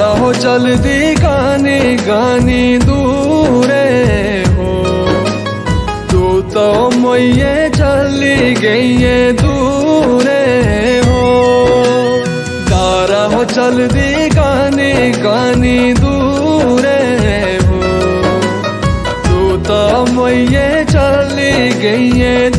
दारा हो जल्दी गानी गानी दूरे हो, तू तो मैये चली गई दूरे हो। दारा हो जल्दी गानी गानी दूरे हो, तू तो मैये चली गई